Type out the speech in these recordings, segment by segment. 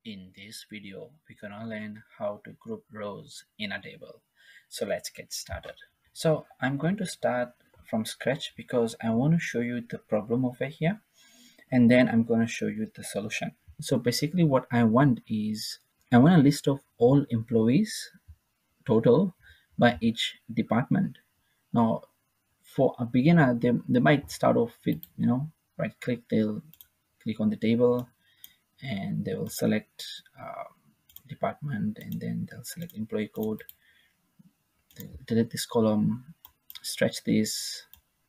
In this video, we're gonna learn how to group rows in a table. So let's get started. So I'm going to start from scratch because I want to show you the problem over here, and then I'm going to show you the solution. So basically what I want is I want a list of all employees total by each department. Now for a beginner, they might start off with, right click, they'll click on the table and they will select department, and then they'll select employee code. They'll delete this column, stretch this,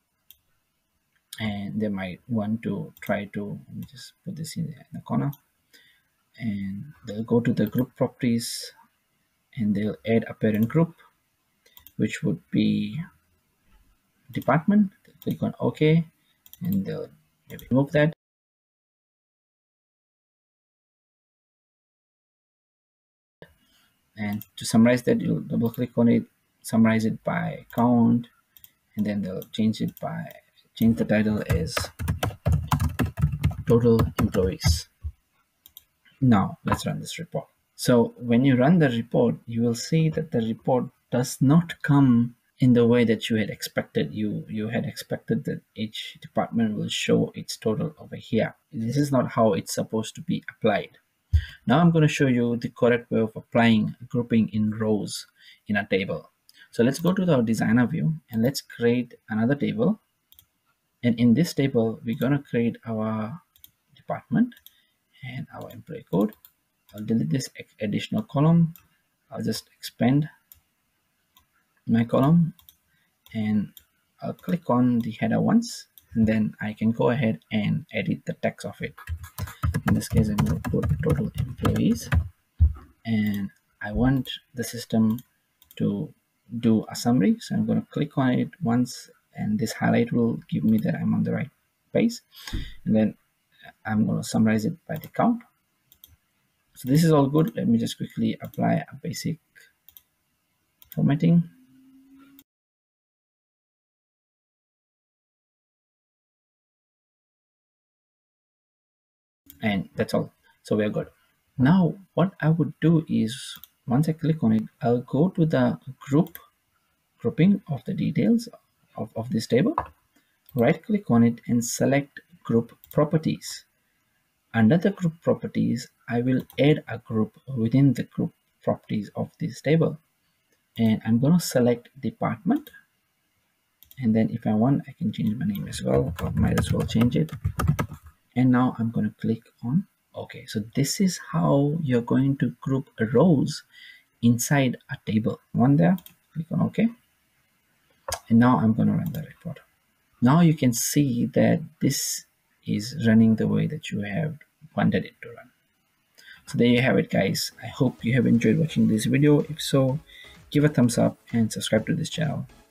and they might want to try to, let me just put this in the corner, and they'll go to the group properties and they'll add a parent group, which would be department. They'll click on OK, and they'll maybe remove that. And to summarize that, you'll double click on it, summarize it by count, and then they'll change the title as total employees. Now let's run this report. So when you run the report, you will see that the report does not come in the way that you had expected. You had expected that each department will show its total over here. This is not how it's supposed to be applied. Now I'm going to show you the correct way of applying grouping in rows in a table. So let's go to the designer view and let's create another table. And in this table, we're going to create our department and our employee code. I'll delete this additional column. I'll just expand my column and I'll click on the header once, and then I can go ahead and edit the text of it. In this case, I'm going to put total employees, and I want the system to do a summary. So I'm going to click on it once, and this highlight will give me that I'm on the right page, and then I'm going to summarize it by the count. So this is all good. Let me just quickly apply a basic formatting. And that's all. So we're good. Now what I would do is, once I click on it, I'll go to the grouping of the details of this table, right click on it and select group properties. Under the group properties, I will add a group within the group properties of this table, and I'm going to select department, and then if I want, I can change my name as well. I might as well change it. And now I'm going to click on OK. So this is how you're going to group rows inside a table. One there, click on OK. And now I'm going to run the report. Now you can see that this is running the way that you have wanted it to run. So there you have it, guys. I hope you have enjoyed watching this video. If so, give a thumbs up and subscribe to this channel.